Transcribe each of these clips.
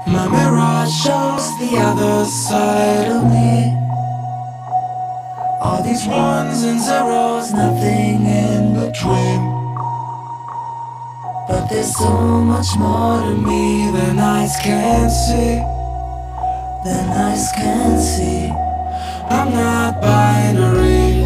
My mirror shows the other side of me. All these ones and zeros, nothing in between. But there's so much more to me than eyes can see. Than eyes can see. I'm not binary.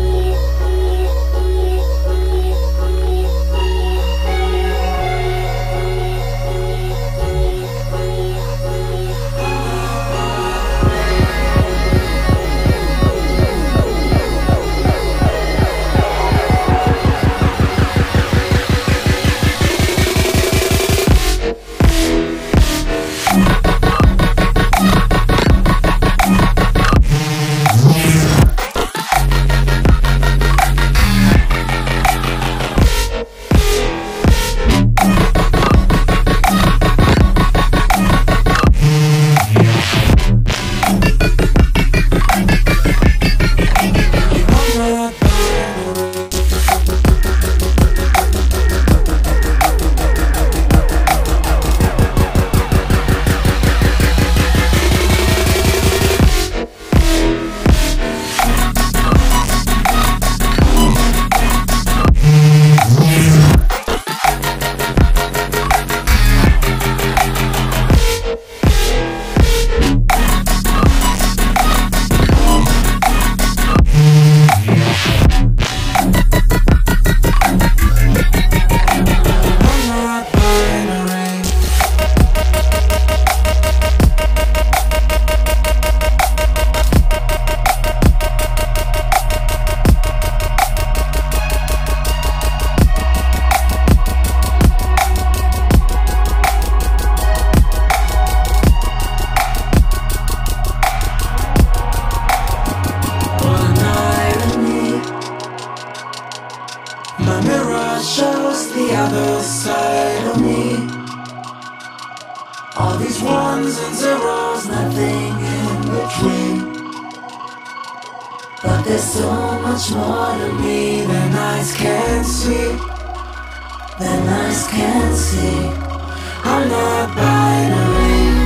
My mirror shows the other side of me. All these ones and zeros, nothing in between. But there's so much more to me than eyes can see. Than eyes can see. I'm not binary.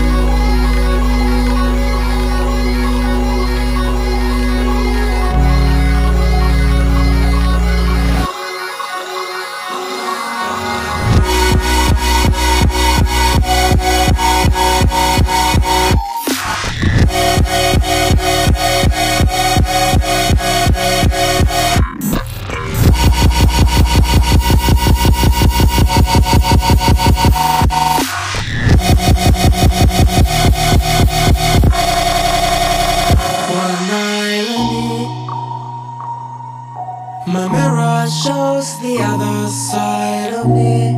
My mirror shows the other side of me.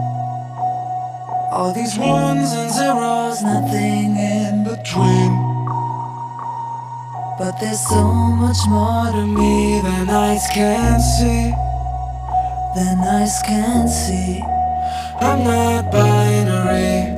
All these ones and zeros, nothing in between. But there's so much more to me than eyes can see. Than eyes can see. I'm not binary.